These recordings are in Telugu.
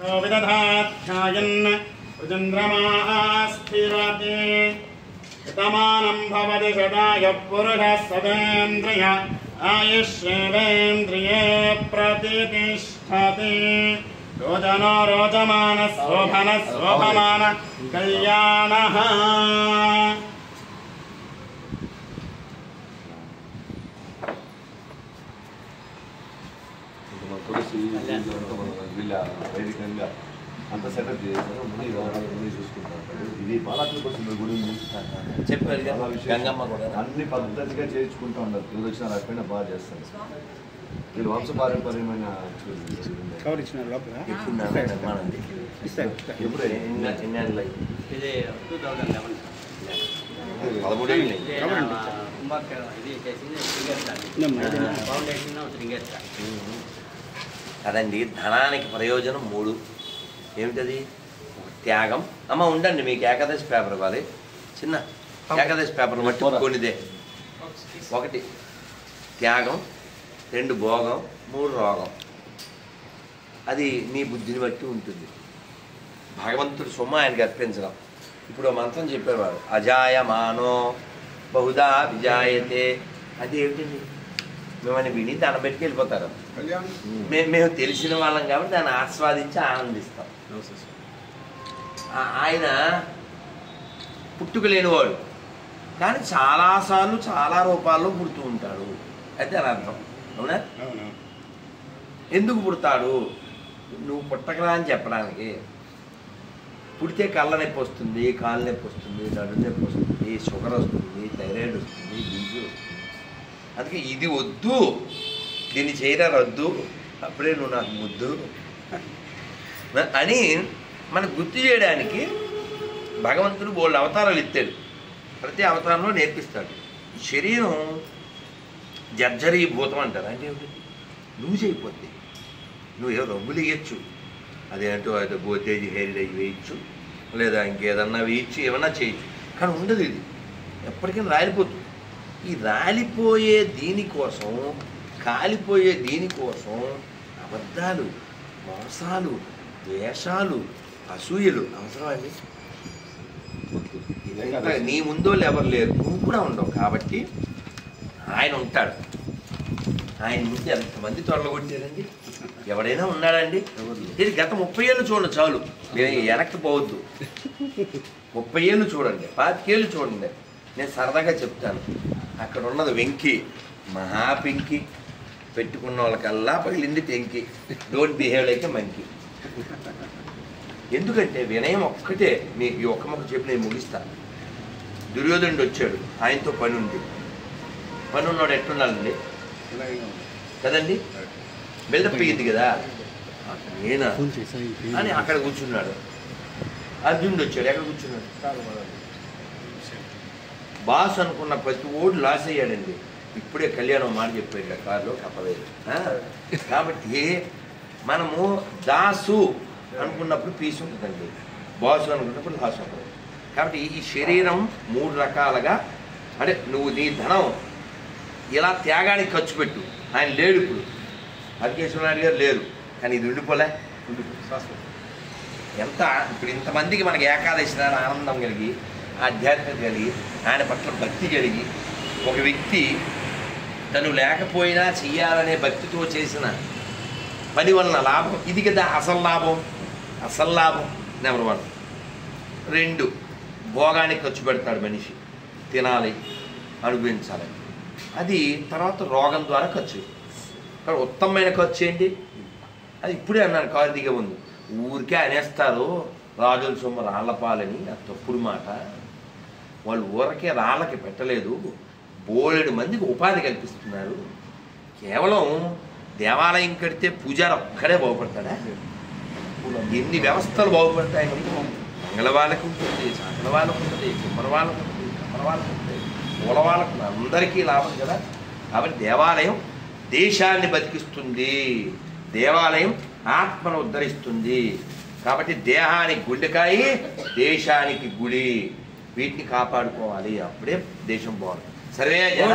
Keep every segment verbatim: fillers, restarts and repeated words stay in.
विदधाध्यायन् चन्द्रमास्थिरति तमानं भवति सदाय पुरुषः सदेन्द्रिय आयुष्येवेन्द्रिये प्रतिष्ठति रोदनो रोदमान शोभन शोभमान कल्याणः వైదికంగా అంత సెటప్ చేశారు. ముందు ముందు చూసుకుంటారు. ఇది బాలాజీ వస్తుంది గుడి చెప్పారు గంగమ్మ కూడా అన్ని పద్ధతిగా చేయించుకుంటూ ఉండదు. ఎవరు వచ్చినా రాకపోయినా బాగా చేస్తారు. మీరు వంశపారంపర్యమైన అదండి. ధనానికి ప్రయోజనం మూడు. ఏమిటది? త్యాగం. అమ్మ ఉండండి, మీకు ఏకాదశి పేపర్ ఇవ్వాలి. చిన్న ఏకాదశి పేపర్ బట్టి కొనిదే. ఒకటి త్యాగం, రెండు భోగం, మూడు రోగం. అది నీ బుద్ధిని బట్టి ఉంటుంది. భగవంతుడు సొమ్ము ఆయనకి అర్పించడం. ఇప్పుడు మంత్రం చెప్పారు వాడు, అజాయమానో బహుదా విజాయతే. అది ఏమిటండి? మేమని విని దాన్ని పెట్టుకు వెళ్ళిపోతారు. మేము మేము తెలిసిన వాళ్ళం కాబట్టి దాన్ని ఆస్వాదించి ఆనందిస్తాం. ఆయన పుట్టుక లేనివాడు కానీ చాలాసార్లు చాలా రూపాల్లో పుడుతూ ఉంటాడు. అయితే అని అర్థం. అవునా? ఎందుకు పుడతాడు? నువ్వు పుట్టకరా అని చెప్పడానికి. పుడితే కళ్ళ నొప్పి వస్తుంది, కాళ్ళ నొప్పి వస్తుంది, నడు నొప్పి వస్తుంది, షుగర్ వస్తుంది, థైరాయిడ్ వస్తుంది, బీపీ వస్తుంది. అందుకే ఇది వద్దు, దీన్ని చేయరా రద్దు, అప్పుడే నువ్వు నాకు ముద్దు అని మనకు గుర్తు చేయడానికి భగవంతుడు బోల్డ్ అవతారాలు ఇస్తాడు. ప్రతి అవతారంలో నేర్పిస్తాడు. శరీరం జర్జరీభూతం అంటారు. అంటే లూజ్ అయిపోద్ది. నువ్వు ఏదో రంగులు వేయచ్చు, అదేంటో అదే గోతేజీ హెయిర్ డై వేయచ్చు, లేదా ఇంకేదన్నా వేయచ్చు, ఏమన్నా చేయొచ్చు. కానీ ఉండదు. ఇది ఎప్పటికైనా రాలిపోతుంది. ఈ రాలిపోయే దీనికోసం, కాలిపోయే దీనికోసం అబద్ధాలు, మోసాలు, ద్వేషాలు, అసూయలు అవసరమండి. నీ ముందో ఎవరు లేరు, నువ్వు కూడా ఉండవు. కాబట్టి ఆయన ఉంటాడు. ఆయన ముందు ఎంతమంది తొలగొట్టారండి? ఎవడైనా ఉన్నాడండి? ఇది గత ముప్పై ఏళ్ళు చూడండి చాలు, వెనక్కి పోవద్దు. ముప్పై ఏళ్ళు చూడండి, పాతికేళ్ళు చూడండి. నేను సరదాగా చెప్తాను. అక్కడ ఉన్నది వెంకి, మహా పెంకి, పెట్టుకున్న వాళ్ళకల్లా పగిలింది టెంకి. Don't behave like a monkey. ఎందుకంటే వినయం ఒక్కటే. మీకు ఈ ఒక్క మొక్క చెప్పి నేను ముగిస్తాను. దుర్యోధనుడు వచ్చాడు, ఆయనతో పని ఉంది. పని ఉన్నాడు ఎట్లుండాలండి కదండి? బిల్డప్ అయ్యింది కదా. నేనా అని అక్కడ కూర్చున్నాడు. అర్జునుడు వచ్చాడు, ఎక్కడ కూర్చున్నాడు? బాస్ అనుకున్న ప్రతి ఓడు లాస్ అయ్యాడండి. ఇప్పుడే కళ్యాణం మాట చెప్పాడు కారులో కప్పలేదు. కాబట్టి మనము దాసు అనుకున్నప్పుడు పీస్ ఉంటుందండి, బాసు అనుకున్నప్పుడు లాస్ ఉంటుంది. కాబట్టి ఈ శరీరం మూడు రకాలుగా, అంటే నువ్వు నీ ధనం ఇలా త్యాగానికి ఖర్చు పెట్టు. ఆయన లేడు ఇప్పుడు, హరికేశ్వరనాయుడు గారు లేరు, కానీ ఇది ఉండిపోలే. ఎంత ఇప్పుడు ఇంతమందికి మనకి ఏకాదశి నాడు ఆనందం కలిగి, ఆధ్యాత్మికత కలిగి, ఆయన పట్ల భక్తి కలిగి, ఒక వ్యక్తి తను లేకపోయినా చెయ్యాలనే భక్తితో చేసిన పని వలన లాభం ఇది కదా. అసలు లాభం, అసలు లాభం నెంబర్ వన్. రెండు, భోగానికి ఖర్చు పెడతాడు మనిషి, తినాలి, అనుభవించాలి. అది తర్వాత రోగం ద్వారా ఖర్చు. కానీ ఉత్తమమైన ఖర్చు ఏంటి? అది ఇప్పుడే అన్నాను, కారు దిగే ముందు. ఊరికే అనేస్తారు రాజుల సొమ్ము రాళ్ళపాలని. అది తప్పుడు మాట. వాళ్ళు ఊరకే రాళ్ళకి పెట్టలేదు, బోలెడు మందికి ఉపాధి కల్పిస్తున్నారు. కేవలం దేవాలయం కడితే పూజారి ఒక్కడే బాగుపడతాడా? ఎన్ని వ్యవస్థలు బాగుపడతాయండి. మంగళ వాళ్ళకు ఉంటుంది, సాగల వాళ్ళకు ఉంటుంది, కుమ్మర వాళ్ళకు ఉంటుంది, కమ్మర వాళ్ళకు ఉంటుంది, పూల వాళ్ళకు, అందరికీ లాభం కదా. కాబట్టి దేవాలయం దేశాన్ని బతికిస్తుంది, దేవాలయం ఆత్మను ఉద్ధరిస్తుంది. కాబట్టి దేహానికి గుండెకాయి, దేశానికి గుడి. వీటిని కాపాడుకోవాలి, అప్పుడే దేశం బాగుంటుంది. సర్వే జన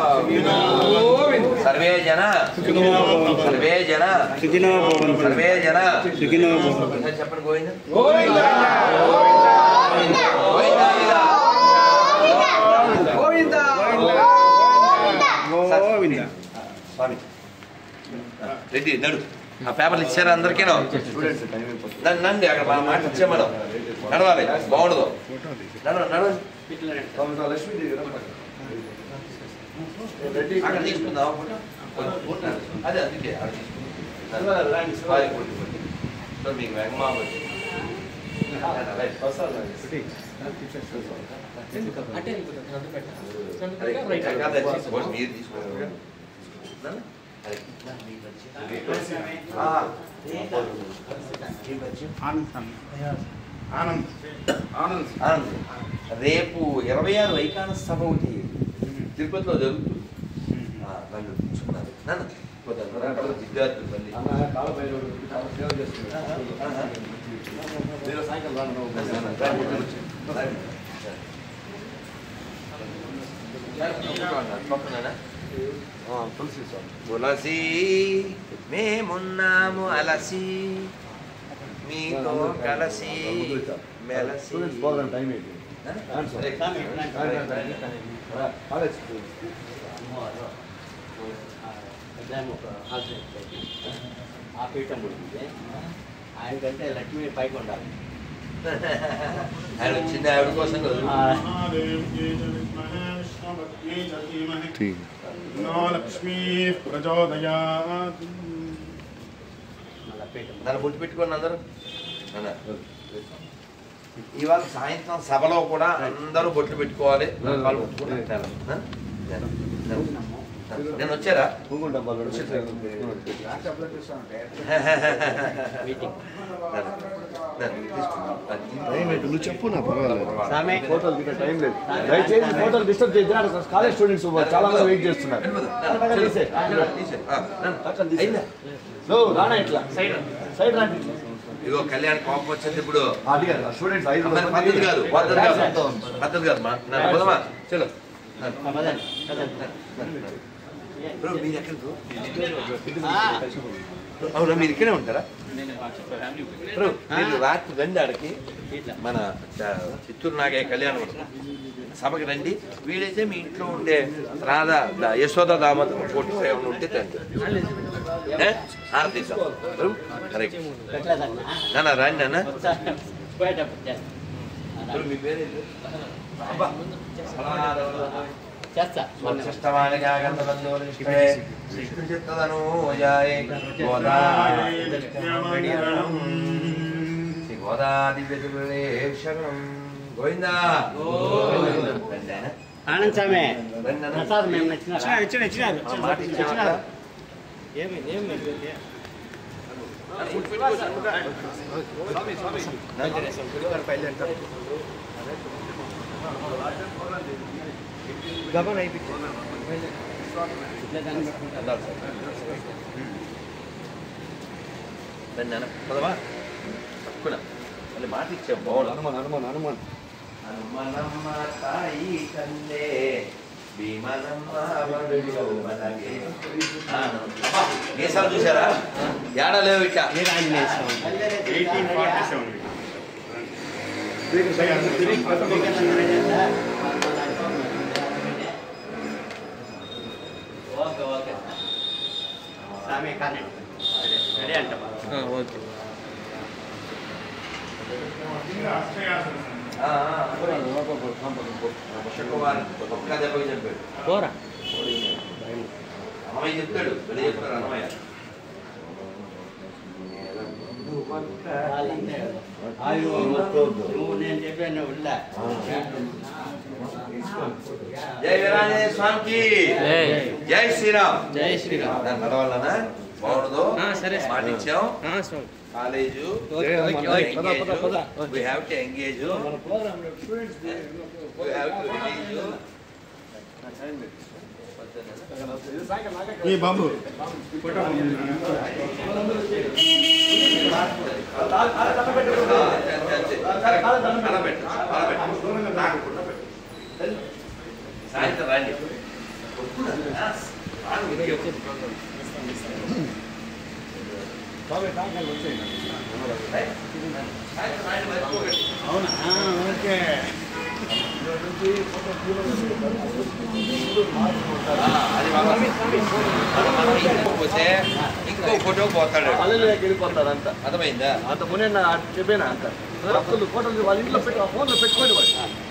సర్వే జన సర్వే జన సర్వే జన చెప్పండి గోవింద స్వామి రెడ్డి నడు ఆ పేపర్లు ఇచ్చారు అందరికీ నండి అక్కడ మన మాట ఇచ్చే మనం నడవాలి బాగుండదు నడవ నడవండి అక్కడ తీసుకుందాం అదే అందుకే మీకు వేగమా మీరు తీసుకోండి రేపు ఇరవై ఆరు వైకాన సభ ఒకటి తిరుపతిలో జరుగుతుంది నన్ను తీసుకున్నారు నన్ను విద్యార్థులు మళ్ళీ తులసి మేమున్నాము అలసి మీతో కలిసి మెలసి ఆ పీఠం పుడుతుంది ఆయనకంటే లక్ష్మీ పైకి ఉండాలి ఆయన వచ్చింది ఆవిడ కోసం లక్ష్మీ ప్రచోదయాత్. నన్ను బొట్టు పెట్టుకోండి అందరూ. ఇవాళ సాయంత్రం సభలో కూడా అందరూ బొట్లు పెట్టుకోవాలి. నేను వచ్చారా నువ్వు చెప్పు నా పర్వాలేదు టైం లేదు దయచేసి ఫోటోలు డిస్టర్బ్ చేద్దాం కాలేజ్ స్టూడెంట్స్ చాలా మంది వెయిట్ చేస్తున్నారు రానా ఇట్లా సైడ్ రాండి ఇగో కళ్యాణ్ కోపం వచ్చింది ఇప్పుడు స్టూడెంట్స్ పద్ధతి కాదు పద్ధతి కాదు పద్ధతి కాదు మా పోదమా చలో మీరు ఎక్కడ అవునా మీరు ఇక్కడే ఉంటారా మీరు రాత్రి రండి ఆడికి మన చిత్తూరు నాగయ్య కళ్యాణం సభకి రండి. వీలైతే మీ ఇంట్లో ఉండే రాధా యశోద దామోదర ఫోటో ఏమైనా ఉంటే తండ్రి ఆరతీసాం కరెక్ట్ నాన్న రండి అన్న. మీ పేరు గోవిందా ఆనంద్ స్వామి ప్రసాద్ మేము నచ్చినారు గమనం అయిపోయింది పదవా తక్కువ మళ్ళీ మాట ఇచ్చాం బాగుంది. హనుమాన్ హనుమాన్ హనుమాన్ హనుమనమ్మ తాయి కల్లే భీమనమ్మ మీసాలు చూసారా ఏడా లేవు ఇట్లా eighteen forty seven okay okay స్వామి కానీ రెడీ అంట ఓకే ఒక్క దెబ్బకి చెప్పాడు పోరా అన్నమయ్య చెప్తాడు వెళ్ళి చెప్తాడు అన్నమయ్య. నువ్వు నేను చెప్పాను ఉందా జై వీరాంజనేయ స్వామికి జై శ్రీరామ్. జై శ్రీరామ్. దాని నడవాలనా బాగుండదు సరే మాటిచ్చాం college we have to engage we have to release ఏ బాబు సాయంత్రం రండి. అవునా ఓకే పోతే ఇంకో ఫోటో పోతాడు అల్లెలోకి వెళ్ళిపోతారు అంత అర్థమైందా అంత మునే చెప్పాను అంత ఫోటోలు వాళ్ళ ఇంట్లో పెట్టి ఫోన్లో పెట్టుకోండి వాడు